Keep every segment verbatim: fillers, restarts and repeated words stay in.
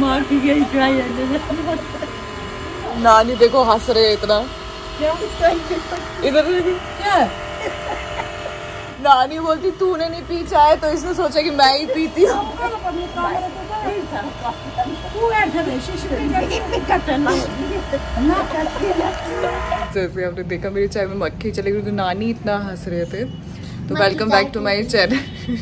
मार की गई ट्राई। नानी देखो हंस रहे इतना। इधर क्या नानी बोलती तूने नहीं पी चाय तो इसने सोचा कि मैं ही पीती हूँ। जैसे आपने देखा मेरी चाय में मक्खी चली गई तो नानी इतना हंस रहे थे। तो welcome back to my channel.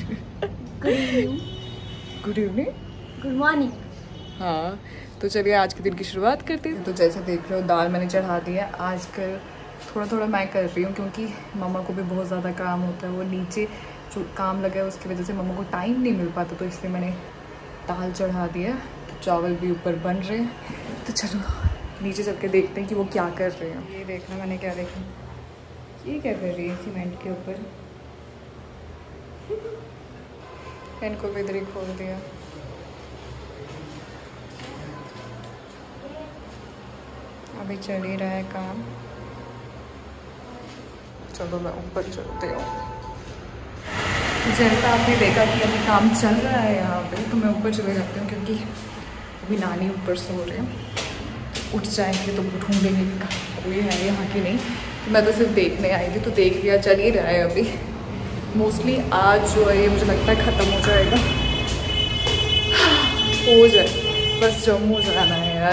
Good evening, good morning. हाँ तो चलिए आज के दिन की शुरुआत करते हैं। तो जैसे देख रहे हो दाल मैंने चढ़ा दी है। आजकल थोड़ा थोड़ा मैं कर रही हूँ क्योंकि मम्मा को भी बहुत ज़्यादा काम होता है। वो नीचे जो काम लगा है उसकी वजह से मम्मा को टाइम नहीं मिल पाता, तो इसलिए मैंने दाल चढ़ा दिया। तो चावल भी ऊपर बन रहे हैं। तो चलो नीचे चल के देखते हैं कि वो क्या कर रहे हैं। ये देखना मैंने क्या देखा, ये क्या कर रही है सीमेंट के ऊपर। इनको भी इधर ही खोल दिया। अभी चल ही रहा है काम। चलो मैं ऊपर चलते हूँ। जैसा आपने देखा कि अभी काम चल रहा है यहाँ पे, तो मैं ऊपर चले जाती हूँ क्योंकि अभी नानी ऊपर सो रहे हैं। उठ जाएंगे तो ढूंढेंगे कि कोई है यहाँ की नहीं। तो मैं तो सिर्फ देखने आई थी, तो देख लिया, चल ही रहा है अभी। मोस्टली आज जो है ये मुझे लगता है ख़त्म हो जाएगा। हो जाए बस, जम्मू जाना है यार।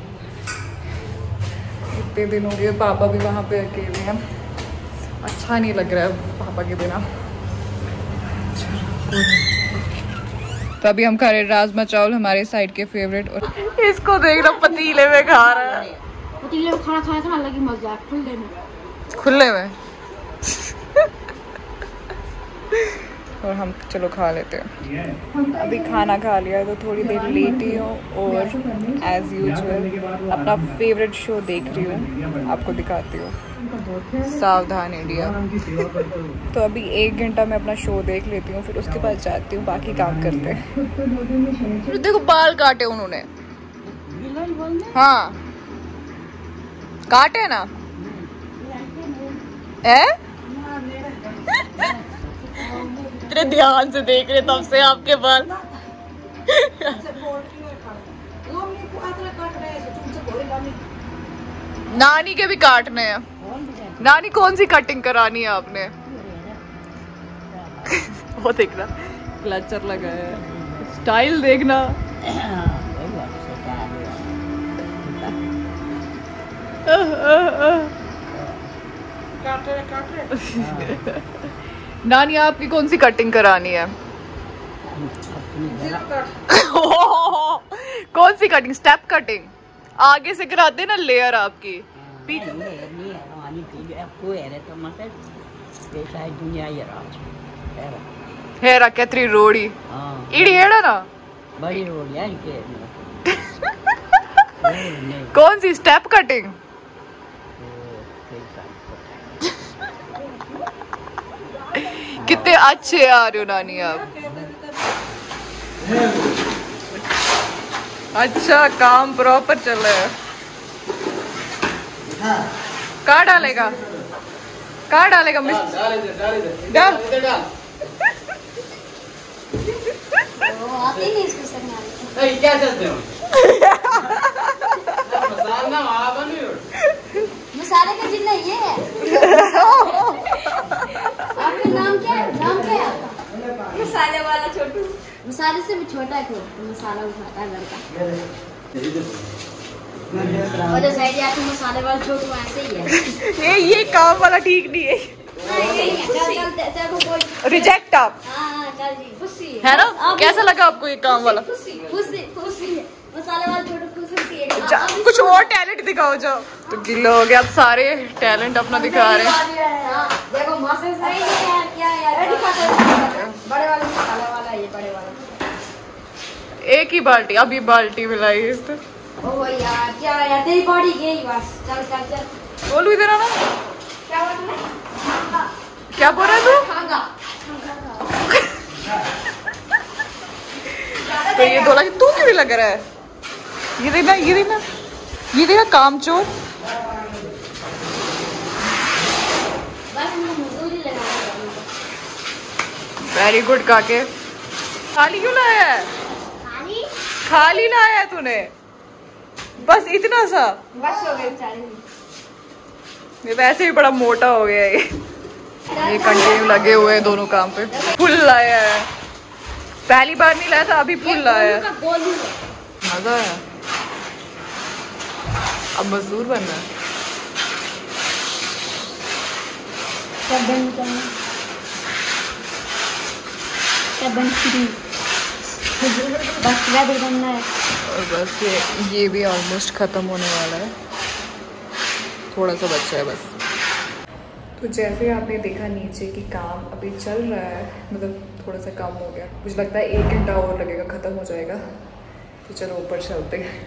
इतने दिन हो गए, पापा भी वहाँ पे अकेले हैं, अच्छा नहीं लग रहा है पापा के बिना। तो अभी हम खा रहे राजमा चावल, हमारे साइड के फेवरेट। और इसको देख रहा पतीले में खा रहा है। पतीले में खाना खाने का अलग ही मजा है, खुले में खुले में और हम चलो खा लेते हैं। अभी खाना खा लिया तो थोड़ी देर लेटी हूँ और एज यूजुअल अपना फेवरेट शो देख रही हूँ। आपको दिखाती हूँ, सावधान इंडिया। तो अभी एक घंटा मैं अपना शो देख लेती हूँ, फिर उसके बाद जाती हूँ बाकी काम करते हैं। देखो बाल काटे उन्होंने। हाँ काटे ना है। इतने ध्यान से देख रहे तब से आपके बाल। नानी के भी काटने हैं। नानी कौन सी कटिंग करानी है आपने? वो देखना क्लचर लगा है, स्टाइल देखना। नानी आपकी कौन सी कटिंग करानी है? कौन सी कटिंग? स्टेप कटिंग आगे से कराते ना, लेयर आपकी पीछे। हेरा कैत्री रोड़ी इड़ी हेड़ा ना बड़ी रोड़ी। कौन सी स्टेप कटिंग? कितने अच्छे आ रहे हो नानी आप। अच्छा काम प्रॉपर चल रहा है। कहाँ डालेगा, कहाँ डालेगा? मिस डाल। क्या चलते हो? मसाले का जिन्ना ये है। आपका नाम क्या है? नाम क्या है आपका? मसाले वाला छोटू। मसाले से भी छोटा है, तो मसाला उठाता है लड़का। और जो साइड आपके मसाले वाला छोटू ऐसे ही है। ये ये काम वाला ठीक नहीं है। रिजेक्ट आप है ना? कैसा लगा आपको ये काम वाला? मसाले वाला छोटू कुछ और टैलेंट दिखाओ जाओ। तो गिल्ला हो गया, अब सारे टैलेंट अपना दिखा रहे हैं। देखो मसाले सही है यार, क्या यार बड़े वाले मसाले वाला, ये बड़े वाला एक ही बाल्टी। अब ये बाल्टी मिलाई है इसने। ओ यार क्या यार, तेरी बॉडी गई बस। चल चल चल बोलू इधर आना। क्या बोल रहा है? क्या बोल रहा है तू? खागा। तो ये बोला कि तू क्यों नहीं लग रहा है? ये देखना, ये देखना, ये देखना काम चोर। वेरी गुड काके। खाली क्यों लाया है? खाली लाया है तूने, बस इतना सा? बस हो गए बेचारे। ये वैसे ही बड़ा मोटा हो गया है ये ये कंटिन्यू लगे हुए हैं दोनों काम पे। फुल लाया है, पहली बार नहीं लाया था, अभी फुल लाया है। मजा है। अब मजदूर बनना है। क्या बन करना, क्या बन फ्री बस रेडी बनना है। और बस ये ये भी ऑलमोस्ट ख़त्म होने वाला है, थोड़ा सा बचा है बस। तो जैसे आपने देखा नीचे कि काम अभी चल रहा है, मतलब थोड़ा सा कम हो गया, मुझे लगता है एक घंटा और लगेगा, ख़त्म हो जाएगा। तो चलो ऊपर चलते हैं।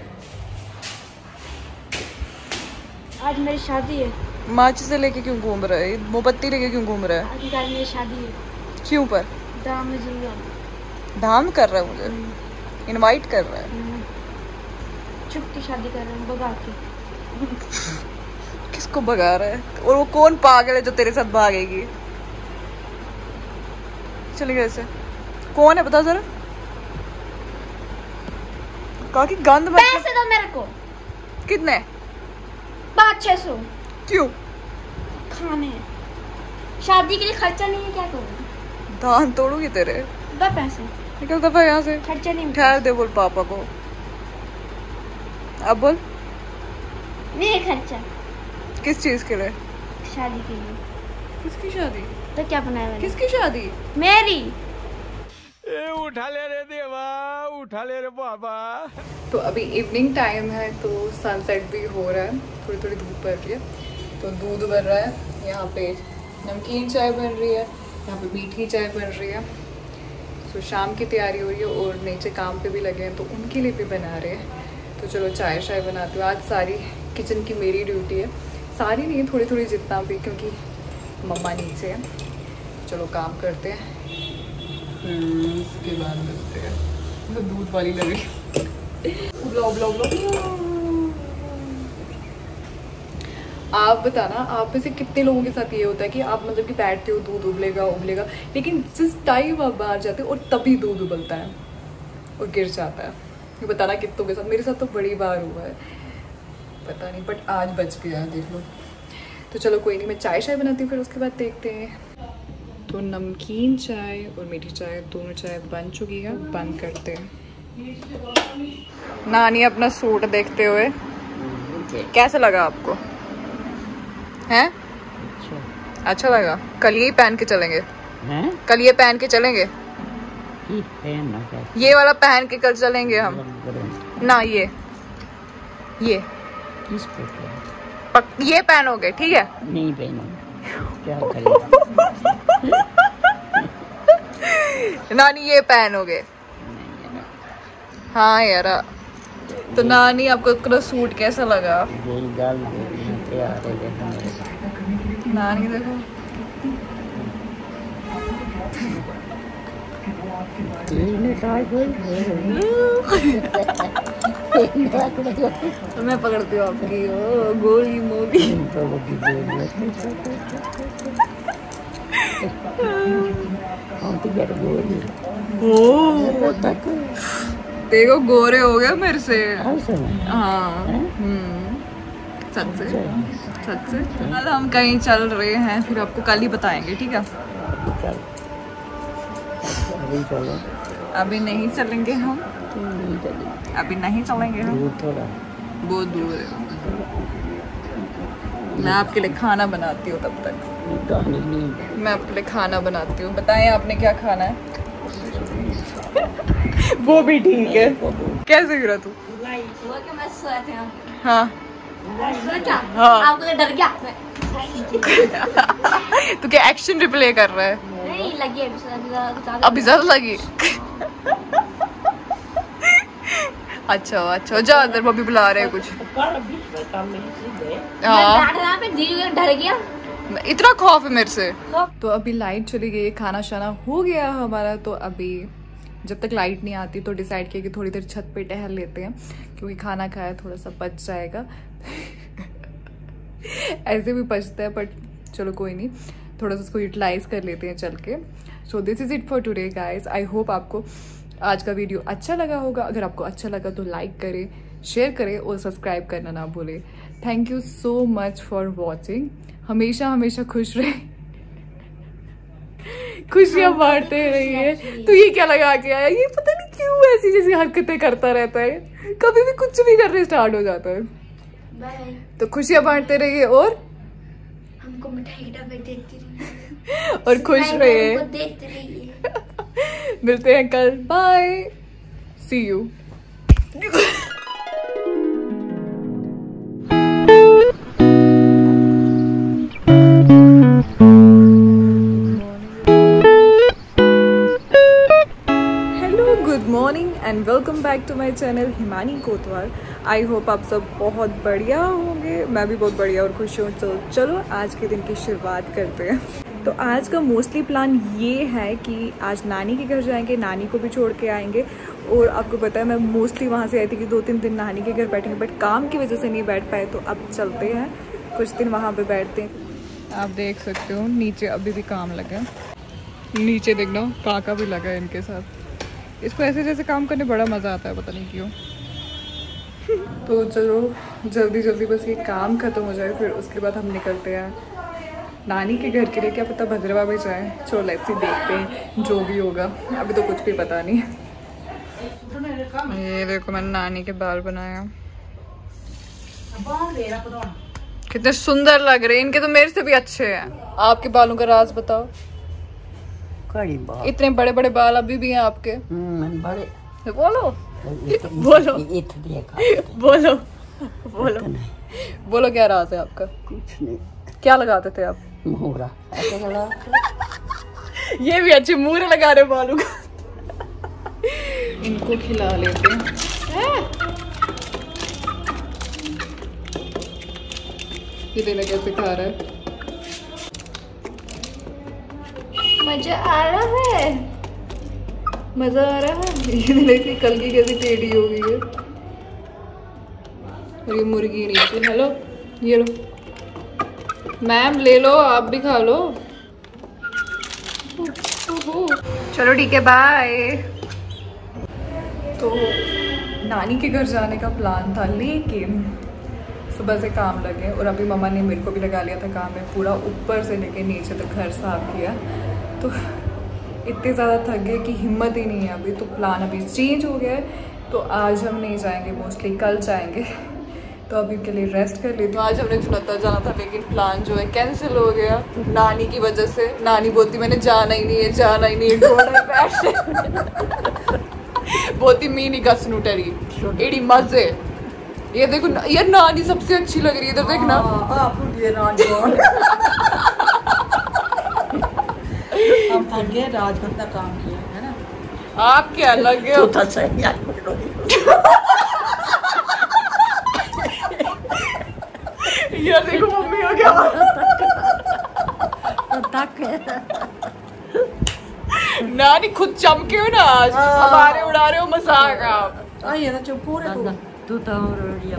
आज मेरी शादी है। माचिस से लेके क्यों घूम रहा है? मोमबत्ती लेके क्यों घूम रहा है? आज आज मेरी शादी है। क्यों पर? दाम में जरूर आना। धाम कर रहा है, मुझे इनवाइट कर रहा है। छुप के शादी कर रहा हूँ, भगा के। किसको भगा रहा है? और वो कौन पागल है जो तेरे साथ भागेगी? चलिए ऐसे कौन है बता जरा। कहा कि गंद मत। पैसे दो मेरे को। कितने? पाँच छह सौ। क्यों? खाने शादी के लिए खर्चा नहीं है, क्या करूँ? धान तोड़ूंगी तेरे। दो पैसे। निकल दफा यहाँ से। खर्चा नहीं। ठहर दे, बोल पापा को। अब बोल। नहीं खर्चा। किस चीज के लिए? शादी के लिए। किसकी शादी? तो क्या बनाया मैंने? किसकी शादी? मेरी। ए उठा ले रे देवा, उठा ले रे बाबा। तो अभी इवनिंग टाइम है, तो सनसेट भी हो रहा है, थोड़ी थोड़ी धूप पड़ रही है। तो दूध बन रहा है, यहाँ पे नमकीन चाय बन रही है, यहाँ पे मीठी चाय बन रही है। तो शाम की तैयारी हो रही है और नीचे काम पे भी लगे हैं, तो उनके लिए भी बना रहे हैं। तो चलो चाय शाय बनाती हूँ। आज सारी किचन की मेरी ड्यूटी है, सारी नहीं थोड़ी थोड़ी जितना भी, क्योंकि मम्मा नीचे है। चलो काम करते हैं, उसके बाद मिलते हैं। तो दूध वाली लगी उबला उबला उबला। आप बताना, आप में से कितने लोगों के साथ ये होता है कि आप मतलब कि बैठते हो, दूध उबलेगा उबलेगा, लेकिन जिस टाइम आप बाहर जाते हो और तभी दूध उबलता है और गिर जाता है। ये बताना कितनों के साथ। मेरे साथ तो बड़ी बार हुआ है, पता नहीं, बट आज बच गया, देख लो। तो चलो कोई नहीं, मैं चाय शाय बनाती हूँ, फिर उसके बाद देखते हैं। तो नमकीन चाय और मीठी चाय दोनों चाय बन चुकी है, बंद करते हैं। नानी अपना सूट देखते हुए, कैसा लगा आपको? हैं? अच्छा, अच्छा लगा। कल यही पहन के चलेंगे हैं? कल ये पहन के चलेंगे, ये वाला पहन के कल चलेंगे हम ना। ये ये पक, ये पहनोगे? ठीक है, नहीं पहनोगे क्या करें? नानी ये पहनोगे? हाँ यार। तो नानी आपको अपना सूट कैसा लगा? नानी देखो, तो मैं पकड़ती हूँ आपकी ओ गोली मोली। देखो गोरे हो गए मेरे से। हाँ, हम्म, सच से सच से। कल हम कहीं चल रहे हैं, फिर आपको कल ही बताएंगे, ठीक है? अभी नहीं चलेंगे हम, अभी नहीं चलेंगे हम, बहुत दूर है। मैं आपके लिए खाना बनाती हूँ, तब तक मैं आपके लिए खाना बनाती हूँ। बताएं आपने क्या खाना है? वो भी ठीक है। कैसे गिरा तू? हाँ हाँ। आपको डर गया? तू क्या एक्शन रिप्ले कर रहा है? नहीं लगी अभी ज्यादा लगी। अच्छा अच्छा, जा अंदर, मम्मी बुला रहे हैं कुछ। हाँ डर गया, इतना खौफ है मेरे से। तो अभी लाइट चली गई, खाना शाना हो गया हमारा। तो अभी जब तक लाइट नहीं आती तो डिसाइड किया कि थोड़ी देर छत पे टहल लेते हैं, क्योंकि खाना खाया थोड़ा सा पच जाएगा। ऐसे भी पचता है, बट चलो कोई नहीं, थोड़ा सा उसको यूटिलाइज कर लेते हैं चल के। So this is it for today guys. I hope आपको आज का वीडियो अच्छा लगा होगा। अगर आपको अच्छा लगा तो लाइक करें, शेयर करें और सब्सक्राइब करना ना भूलें। Thank you so much for watching. हमेशा हमेशा खुश रहे, खुशियां बांटते रहिए। तो ये क्या लगा के आया, ये पता नहीं क्यों ऐसी जैसी हरकतें करता रहता है, कभी भी कुछ भी करने स्टार्ट हो जाता है। बाय। तो खुशियां बांटते रहिए और हमको मिठाई का डब्बा देखते रहिए और खुश रहिए। देखते रहिए। मिलते हैं कल, bye, see you. And welcome back to my channel Himani Kotwal. I hope आप सब बहुत बढ़िया होंगे, मैं भी बहुत बढ़िया और खुश हूँ। तो चलो आज के दिन की शुरुआत करते हैं। तो आज का मोस्टली प्लान ये है कि आज नानी के घर जाएंगे, नानी को भी छोड़ के आएंगे। और आपको पता है मैं मोस्टली वहाँ से आई थी कि दो तीन दिन नानी के घर बैठेंगे, बट काम की वजह से नहीं बैठ पाए। तो अब चलते हैं, कुछ दिन वहाँ पर बैठते हैं। आप देख सकते हो नीचे अभी भी काम लगा, नीचे देखना काका भी लगा है इनके साथ। इसको ऐसे जैसे काम करने बड़ा मज़ा आता है, पता नहीं क्यों। तो चलो जल्दी जल्दी बस ये काम ख़त्म हो जाए, फिर उसके बाद हम निकलते हैं नानी के घर के लिए। क्या पता भद्रवा भी जाए, चलो ऐसे देखते हैं जो भी होगा, अभी तो कुछ भी पता नहीं। ये देखो मैंने नानी के बाल बनाया, कितने सुंदर लग रहे हैं। इनके तो मेरे से भी अच्छे हैं। आपके बालों का राज बताओ। इतने बड़े बड़े बाल अभी भी हैं आपके? बड़े बोलो बोलो बोलो बोलो बोलो क्या राज है आपका? कुछ नहीं। क्या लगाते थे आप? मोहरा। ये भी अच्छे मुहरे लगा रहे बालों का। इनको खिला लेते हैं। ये देना कैसे खा रहा है? मजा आ रहा है, मजा आ रहा है। ये देखिए कल की कैसी टेढ़ी हो गई है। और ये मुर्गी नीचे। हेलो, ये लो मैम, ले लो, आप भी खा लो। चलो ठीक है, बाय। तो नानी के घर जाने का प्लान था, लेकिन सुबह से काम लगे और अभी मम्मा ने मेरे को भी लगा लिया था काम में। पूरा ऊपर से लेके नीचे तक घर साफ किया, तो इतने ज़्यादा थक गए कि हिम्मत ही नहीं है अभी। तो प्लान अभी चेंज हो गया है, तो आज हम नहीं जाएंगे, मोस्टली कल जाएंगे। तो अभी के लिए रेस्ट कर लेती हूँ। आज हमने चुनौता जाना था, लेकिन प्लान जो है कैंसिल हो गया नानी की वजह से। नानी बोलती मैंने जाना ही नहीं है, जाना ही नहीं है, बोलती मीनी गसनू टरी एडी मजे। ये देखो यार, नानी सबसे अच्छी लग रही है, इधर देखना। हम थक गए, रात भर का काम किया है ना। आप क्या लग गए? तो सही यार। यार देखो मम्मी हो गया नानी खुद चमके हो ना आज, हमारे उड़ा रहे हो मजाक आप। आइए ना चुप पूरे तू तू तो रोड़िया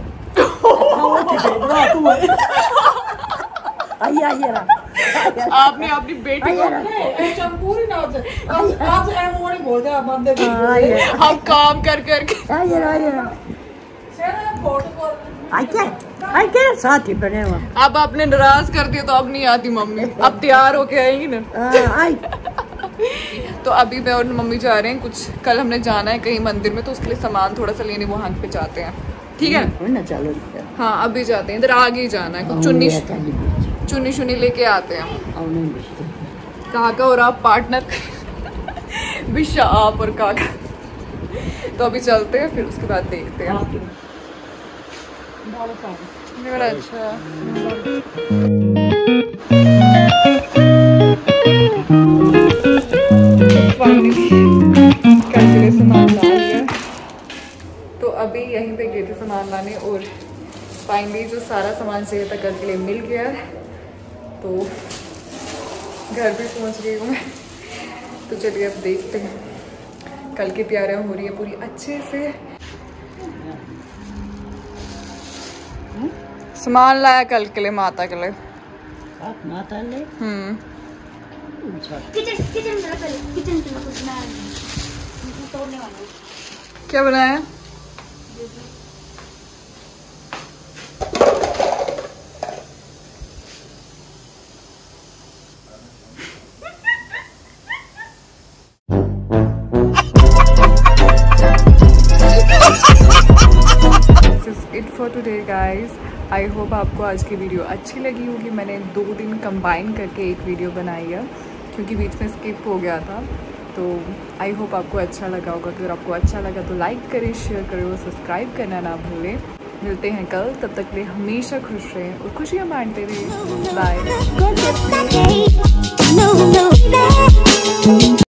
आइए आइए ना आपने अपनी बेटी को पूरी ना आप से हम वो बोलते हैं बंदे हम काम कर करके। आइए आइए आइए आइए साथ ही बने हुआ। अब आपने नाराज कर दिया तो अब नहीं आती मम्मी, अब तैयार होके आएंगी ना। तो अभी मैं और मम्मी जा रहे हैं, कुछ कल हमने जाना है कहीं मंदिर में, तो उसके लिए सामान थोड़ा सा लेने वहाँ पे जाते हैं। ठीक है ना, चलो। हाँ अभी जाते हैं, इधर आगे ही जाना है। कुछ चुन्नी चुन्नी चुन्नी लेके आते हैं। काका और आप पार्टनर बिशा, आप और काका। तो अभी चलते हैं, फिर उसके बाद देखते हैं। बड़ा अच्छा सामान ला लिया। तो अभी यहीं पे गए थे सामान लाने, और फाइनली जो सारा सामान चाहिए था कल के लिए मिल गया। तो घर भी पहुंच गई हूँ मैं। तो चलिए अब देखते हैं, कल की तैयारियां हो रही है पूरी अच्छे से। सामान लाया कल के लिए, माता के लिए। माता ले हम्म किचन किचन में पहले किचन में कुछ ना तोड़ने वाली। क्या बनाया? It for today guys. I hope आपको आज की वीडियो अच्छी लगी होगी। मैंने दो दिन कंबाइन करके एक वीडियो बनाई है क्योंकि बीच में स्किप हो गया था। तो आई होप आपको अच्छा लगा होगा। अगर आपको अच्छा लगा तो लाइक करें, शेयर करें और सब्सक्राइब करना ना भूलें। मिलते हैं कल, तब तक के लिए हमेशा खुश रहें और खुशियाँ बांटते रहें। बाय।